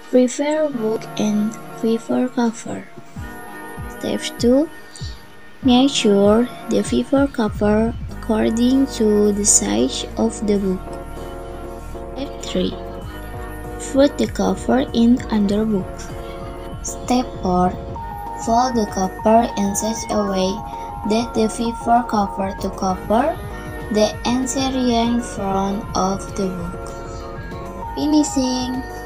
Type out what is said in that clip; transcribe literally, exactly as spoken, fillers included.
Prepare book and paper cover. Step two. Make sure the paper cover according to the size of the book. Step three. Put the cover in under book. Step four. Fold the cover in such a way that the paper cover to cover the interior front of the book. Finishing.